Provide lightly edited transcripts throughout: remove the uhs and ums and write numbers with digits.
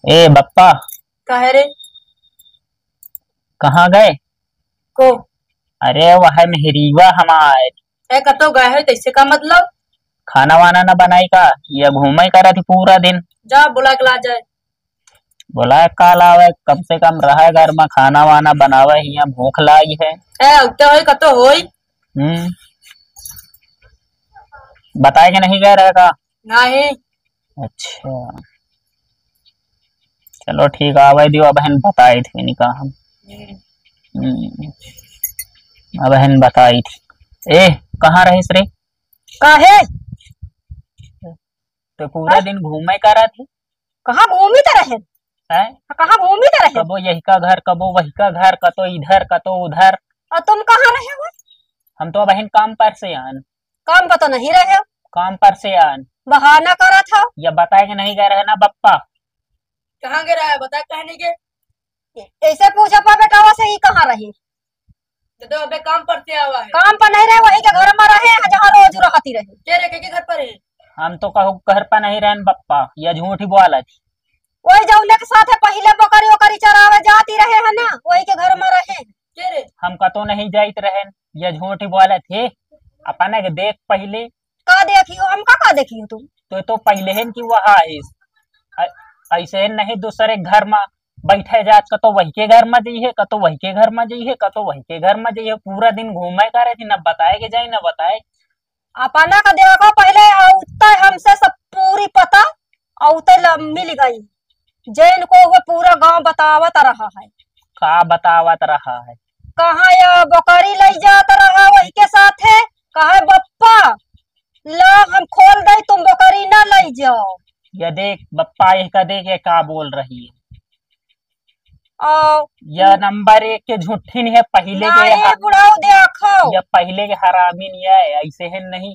ए बप्पा, काहे रे? कहाँ गए? को अरे वह मेहरीवा हमार है कतो गए है तैसे का मतलब? खाना वाना न बनाई का या घूमे करा थी पूरा दिन। जा बुला के ला जाए। बोला काल आवे कम से कम रहे घर में खाना वाना बनावे हिया भूख लाई है। उगते होई कतो होई? हम्म। बताए कि नहीं गए रहेगा। नहीं। अच्छा, चलो ठीक आवे दियो बहन बताई थी नहीं कहा हम। हम्म, बहन बताई थी। ए कहाँ रहीस रे? काहे? तो पूरा दिन घूमे करा थी। कहाँ घूमी त रहे? है कहाँ घूमी त रहे? कबो यही का घर कबो वही का घर कतो इधर कतो उधर। और तुम कहाँ रहे हो? हम तो बहन काम पर से आन। काम का तो नहीं रहे हो। काम पर से आन बहाना करा था। या बताए कि नहीं गए रहे ना बप्पा। कहाँ गिरा है बता कहने के। ऐसे पूछा पा बेटावा से ही कहाँ रही? तो अबे काम पर से आवा है। काम पर नहीं रहे वही के घर में रहे जहाँ रोज रहती रहे। तेरे के घर पर है? हम तो कहू घर पर नहीं रहन बप्पा या झूठ ही बोला थी। वही जौले के साथ पहले बकरी ओकरी चरावे जाती रहे है ना वही के घर में रहे। तेरे हम कतो नहीं जाइत रहन या झूठ ही बोला थे। अपने के देख पहले का देखियो हम का देखियो तुम तो पहले हैं कि वह ऐसे नहीं दूसरे घर में बैठे जात कतो वही के घर में जाइए कतो वही के घर में जाइए कतो वही के घर में जाइए पूरा दिन घूमे करे थी न बताए के जाए न बताए। अपना का देखो पहले औते हमसे सब पूरी पता औते मिल गई जैन को वो पूरा गांव बतावत रहा है। का बतावत रहा है? कहाँ या बकरी ले जात रहा वही के साथ है। कहा बप्पा ला हम खोल दे तुम बकरी ना ले जाओ। या देख बप्पा एक का देख ये का बोल रही है। यह नंबर एक के झूठिन है पहले के बुढ़ाओ देखो या पहले के हरामी नहीं है ऐसे है नहीं।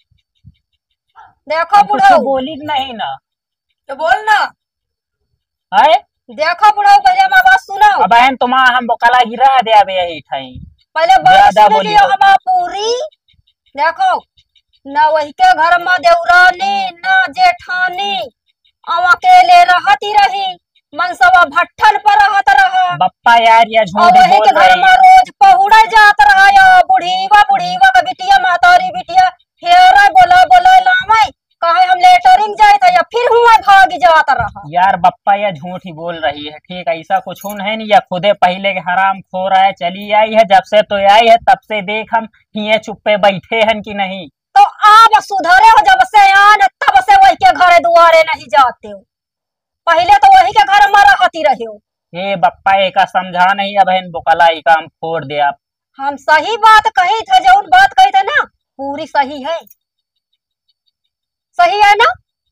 देखो बुढ़ाओ बोली नहीं ना तो बोल ना है। देखो बुढ़ाओ पहले हम बात सुनो। अब बहन तुम हम बोकला गिरा दे अबे यही ठाई पहले बात सुन लियो हम पूरी। देखो ना वही के घर में देवरानी ना जेठानी हम अकेले रहती रही मनसवा भट्ठन पर रहत रहा। बप्पा यार या झूठ बोल के घर में रोज पहुड़ा जात रहा या बुढ़ीवा का बिटिया मातारी बिटिया फेरा बोला बोला लावे कहे हम लेटरिंग जाए था या फिर हुआ भाग जाता रहा। यार बप्पा या झूठ ही बोल रही है। ठीक है ऐसा कुछ है नहीं या खुदे पहले के हराम खो रहा है चली आई है जब से तो आई है तब से देख हम ये चुप्पे बैठे हैं कि नहीं। तो आप सुधरे हो जब से आन तब से वही के घरे दुआरे नहीं जाते हो। पहले तो वही के घर में रहती रहे हो। ये बप्पा एक समझा नहीं अब बहन बोकला ही काम फोड़ दे आप। हम सही बात कही थे जो बात कही थे ना पूरी सही है। सही है ना?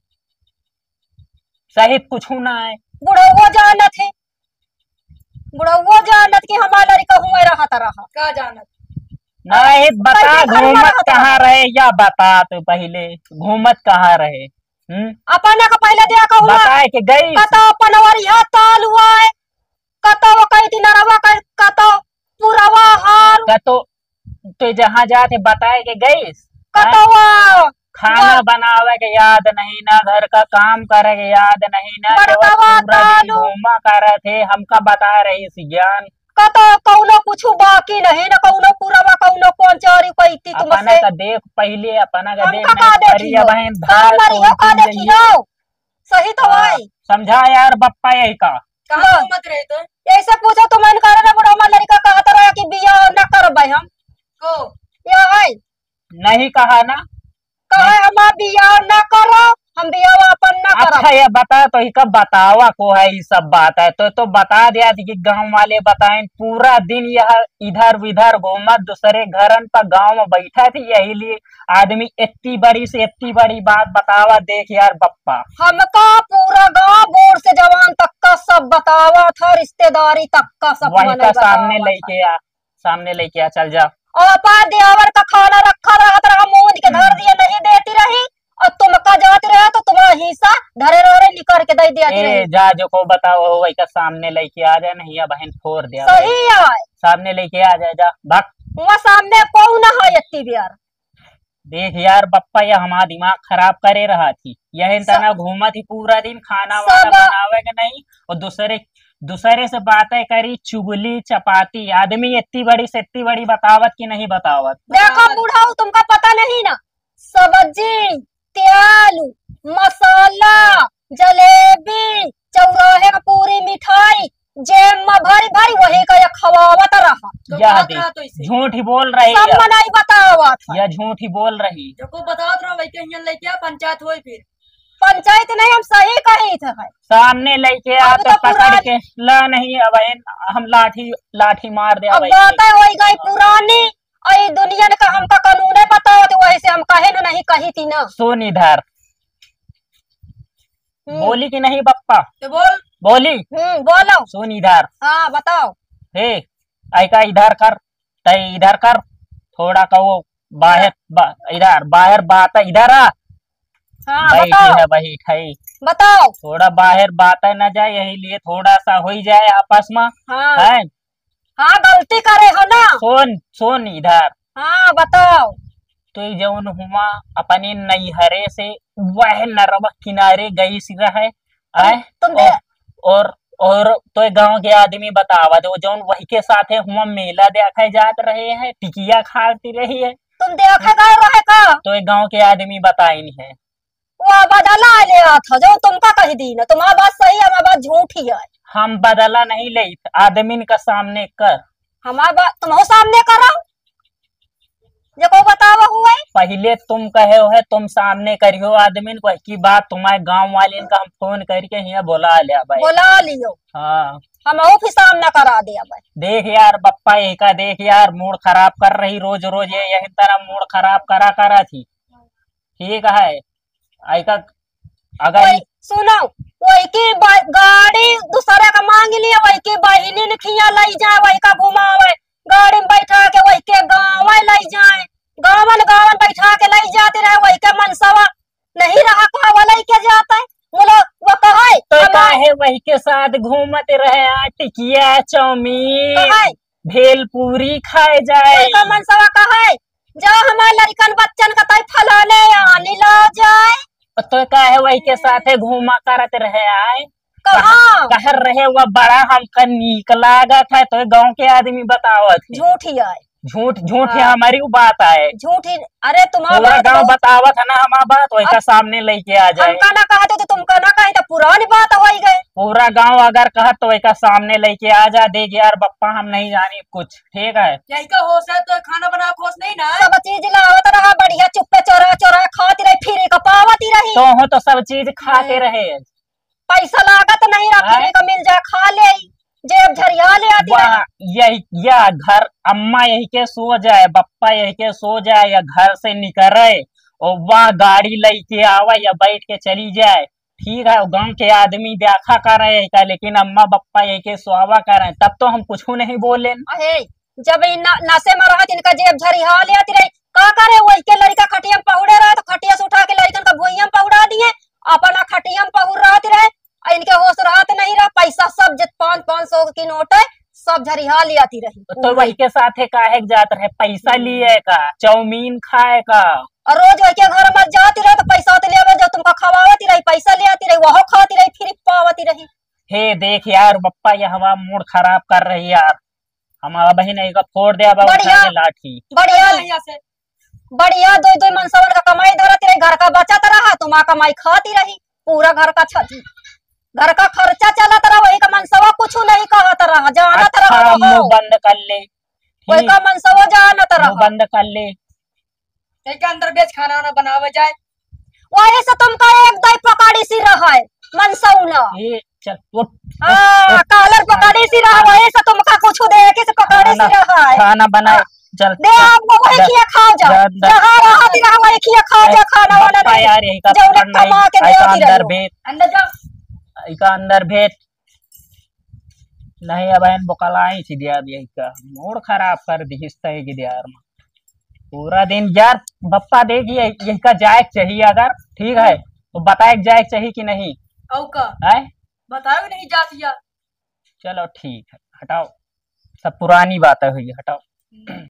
सही कुछ ना है। बुढ़ाओ जानत है बुढ़ाओ जानत कि हमारा लड़का हुए रहता रहा का जानत नहीं बता घूमत कहाँ रहे या बता तो पहले घूमत कहाँ रहे। अपना का पहले देखा हुआ बताए कि गई कतो पनवरिया ताल हुआ है कतो वो कही थी नरवा कतो पुरवा हार कतो तो जहाँ जाते बताए कि गई कतो खाना बनावे के याद नहीं ना घर का काम करे के याद नहीं ना पूरा दिन घूमा करे थे हमका बता रही इस ज्ञान कतो कौनो कुछ बाकी नहीं ना कौनो पुरवा कौनो पंचारी कोई थी अपना का देख पहले अपना का देख नहीं बहन का देखियो सही तो भाई समझा यार बप्पा यही का कहां मत रहे तो ऐसे पूछो तो मन करे ना बुढ़ा हमारा लड़का कहता रहा कि बियाह न करबे हम को या है नहीं कहा ना कहे हमार बियाह न करो हम बियाह अपन न करो। अच्छा ये बता तो ही कब बतावा को है ये सब बात है तो बता दिया थी कि गांव वाले बताएं पूरा दिन यह इधर उधर घूमत दूसरे घरन पर गांव में बैठा थी यही लिए आदमी इतनी बड़ी से इतनी बड़ी बात बतावा देख यार बप्पा हमका पूरा गांव बूढ़ से जवान तक का सब बतावा था रिश्तेदारी तक का सब वही का सामने लेके आ चल जा और देवर का खाना रखा रहा मूंद के धर दिए नहीं देती रही और तुम का जाती रहे तो तुम्हारा हिस्सा धरे रोरे निकाल के दे दिया जा जो को बताओ वही का सामने लेके आ जाए नहीं या बहन फोड़ दिया सही है सामने लेके आ जाए जा भाग वहाँ सामने कौन है इतनी बियार देख यार बप्पा, यह हमारा दिमाग खराब करे रहा थी। यही तना घूमा थी पूरा दिन, खाना वाना बनावे के नहीं और दूसरे दूसरे से बातें करी, चुगली चपाती। आदमी इतनी बड़ी से इतनी बड़ी बतावत की नहीं बतावत। देखो बूढ़ाऊ, तुमका पता नहीं ना, सब्जी, तेल, मसाला, जलेबी, चौराहे का पूरी मिठाई, जेब में भरी भरी वही का ये खवावत रहा। यह देख झूठ ही बोल रही सब है, मनाई बतावा था। यह झूठ ही बोल रही। जो बतावत रहा वही कहीं लेके पंचायत हुई, फिर पंचायत नहीं, हम सही कही थे। सामने लेके आ तो पकड़ के ला नहीं, अब हम लाठी लाठी मार दे। अब बातें हो गई पुरानी, आई दुनिया का हमका कानून बताओ तो वही से हम कहे ना नहीं कही थी ना। सुन इधर, बोली कि नहीं बप्पा? तो बोल। बोली। बोलो। सुन इधर। हाँ बताओ। हे ऐका इधर कर, तय इधर कर, थोड़ा कहो बाहर इधर बाहर बात इधर आ। हाँ बताओ। है वही ठाई, बताओ। थोड़ा बाहर बात न जाए, यही लिए थोड़ा सा हो ही जाए आपस में। हाँ है? हाँ गलती करे हो ना। सुन सुन इधर। हाँ बताओ। तो जौन हुआ अपने नैहरे से वह नरवा किनारे गई सी रहे और तो गांव के आदमी बतावा दो जौन वही के साथ है हुआ मेला देखे जात रहे हैं, टिकिया खाती रही है। तुम देखे गए रहे का? तो गांव के आदमी बताई नहीं है। वो बदला ले था जो तुमका कही दी ना, तुम्हारा बात सही है, हमारी बात झूठी है। हम बदला नहीं ले, आदमी का सामने कर। हमारा बात तुम सामने करो, जो को बतावा हुआ है। पहले तुम कहे हो है, तुम सामने करियो आदमी को की बात, तुम्हारे गांव वाले का हम फोन करके यहाँ बुला लिया भाई। बुला लियो। हाँ हम भी सामना करा दिया भाई। देख यार बप्पा, एक देख यार मूड खराब कर रही रोज रोज, ये यही तरह मूड खराब करा थी। ठीक है ऐका अगर सुनो, वही की गाड़ी दूसरे का मांग लिया, वही की बहिनी ने खिया लाई जाए, वही का घुमावे गाड़ी में बैठा के, वही के गाँव लाई जाए, गाँव बैठा के लाई जाते रहे, वही के मनसवा नहीं रहा कहा लेके जाता है। बोलो वो कहे तो काहे वही के साथ घूमते रहे, टिकिया चाउमीन भेल पूरी खाए जाए। का मनसवा कहे जा हमारे लड़कन बच्चन का तय फलाने आने ला जाए। तो काहे वही के साथ घूमा करते रहे आए, कहाँ रहे वह बड़ा हमका नीक लागत है। तो गांव के आदमी बतावत झूठी आए, झूठ है हमारी बात आए झूठी। अरे तुम्हारा गाँव बतावत है ना हमारा बात, वही का सामने लेके आ जाए। हमका ना कहते तो तुमका ना कहे तो पुरानी बात हो गई। पूरा गांव अगर कहा तो वही का सामने लेके आ जा। देख यार बप्पा, हम नहीं जानी कुछ, ठीक है? यही का होश है तो खाना बना खोस नहीं ना, सब चीज लावत रहा बढ़िया, चुप्पे चोरा चोरा खाती रही, फिर का पावती रही। तो हो तो सब चीज खाते रहे, पैसा लागत नहीं रहा, फिर का मिल जाए खा ले, जेब झरिया ले आती रही। यही या घर अम्मा यही के सो जाए, बप्पा यही के सो जाए, या घर से निकले और वह गाड़ी लेके आवे या बैठ के चली जाए, ठीक है? गांव के आदमी देखा कर रहे हैं, लेकिन अम्मा बप्पा यही के सोवा कर रहे, तब तो हम कुछ नहीं बोले। जब नशे में रहा इनका जेब झरिया ले आती रही, का करे वही के लड़का खटिया में पहुड़े रहे तो खटिया से उठा के लड़कन का भुइया में पहुड़ा दिए, अपना खटिया में पहुड़ रहती रहे, इनके होश रहते नहीं रहा। पैसा सब जित 500 की नोट है सब झरिया ले आती रही। तो वही के साथ काहे जात रहे, पैसा लिए का, चाउमीन खाए का, और रोज वही के घर में जाती रहे तो पैसा तो ले जो तुमको खवाती रही, पैसा ले आती रही, वह खाती रही, फिर पावती रही। हे देख यार बप्पा, ये हमारा मूड खराब कर रही यार। हमारा बहन का फोड़ दिया लाठी। बढ़िया 2-2 मनसवन का कमाई धरती रही, घर का बचत रहा, तुम कमाई खाती रही, पूरा घर का छती, घर का खर्चा चलत रहा, वही का मनसवा कुछ नहीं कहत रहा, जानत रहा। मुंह बंद कर ले, वही का मनसवा जानत रहा, बंद कर ले। अंदर बेच खाना वाना बनावे जाए, वही से तुमका एक दई पकड़ी सी रहा है मनसौना। कालर पकड़ी सी रहा, वही से तुमका कुछ देखे से पकड़ी सी रहा है। खाना बनाए चल दे, आपको वही खिया खाओ जा, जहाँ रहती रहा वही खिया खाओ जा, खाना वाला नहीं यार, यही का कमा के अंदर भेज, अंदर जा, अंदर भेज नहीं। अब बुकलाई थी दिया, यही का मूड खराब कर दी यार पूरा दिन यार। बप्पा देखिए यही का जाए चाहिए, अगर ठीक है तो बताए जाए चाहिए कि नहीं? बताओ नहीं जाती। चलो ठीक है, हटाओ, सब पुरानी बातें हुई, हटाओ।